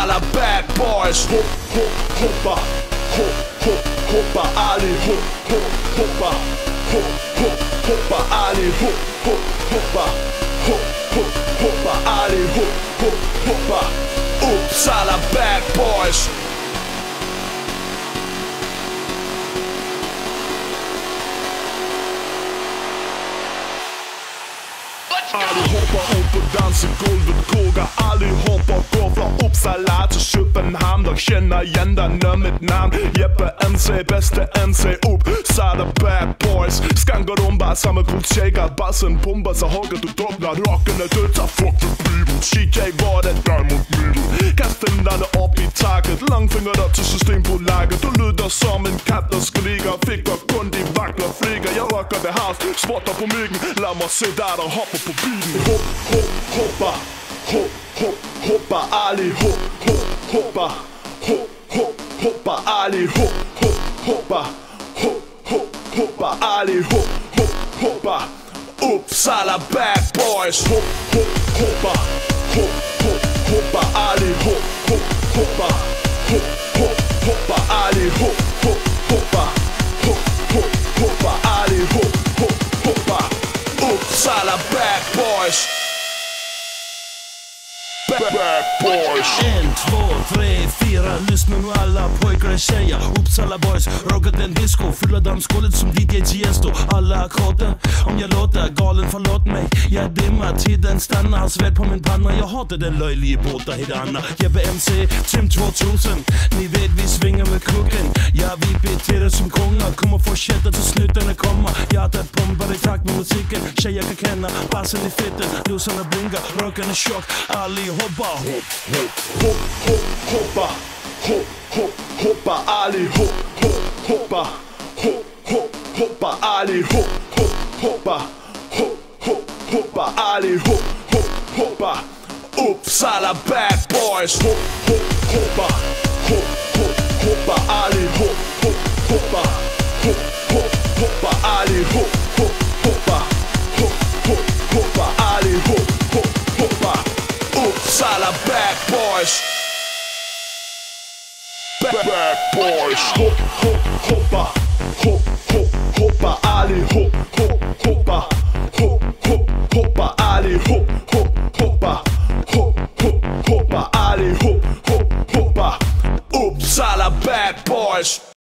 Uppsala bad boys. Hoppa, hoppa allihop. Hoppa, hoppa allihop. Hoppa, hoppa allihop. Hoppa, Uppsala bad boys. Allihopa upp på dansgolvet, koga allihopa, gå från Uppsala till Köpenhamn. De känner igen denna mitt namn. Jeppe MC, bästa MC, Uppsala bad boys. Skankar de bara samma kultshakar, bassen pumpar så högt du droppnar. Rocken är död, så fuck the people. Chica var det där mot middel. Kast fingrarna upp i taket, långfingrar till Systembolaget. Du lyder som en katt och skriker, fick och kundi vacklar flyger. Jag rockar the house, spottar på myggen. Låt mig se där och hoppa på bilen. Hoppa, hoppa allihop. Hoppa, hoppa allihop. Hoppa, hoppa allihop. Hoppa, Uppsala bad boys. Hoppa, hoppa allihop. Hoppa, hoppa allihop. Hoppa, hoppa allihop. Hoppa, Uppsala bad boys. Bad boys. 1, 2, 3, 4, lyssna nu alla pojkar och tjejer. Uppsala boys, rockar den disco. Fyller dansgolvet som DJ Tiesto. Alla ackorden, om jag låter galen, förlåt mig. Jag dimmar, tiden stannar, har svett på min panna. Jag hatar den löjliga båta hidanna. Jeppe MC, Tim 2000. Ni vet vi svingar med kuken. Ja, vi beter som kungar. Kommer fortsätta till slutändan komma. Hjärtat pumpar i takt med musiken. Tjejer kan känna bassen i fitten. Ljusarna blinkar, rocken är tjock. Allihop hoppa allihop. Hoppa, hoppa allihop. Hoppa, hoppa allihop. Hoppa, Uppsala bad boys. Hoppa, hoppa allihop. Hoppa, hoppa allihop. Hoppa, hoppa allihop. Hoppa, Uppsala bad boys. Bad boys. Hoppa, hoppa allihop. Hoppa, hoppa allihop. Hoppa, hoppa allihop. Hoppa, Uppsala bad boys.